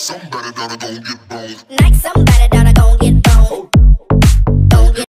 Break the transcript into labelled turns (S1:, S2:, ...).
S1: somebody gonna gon' get boned.
S2: Like somebody that I gon' get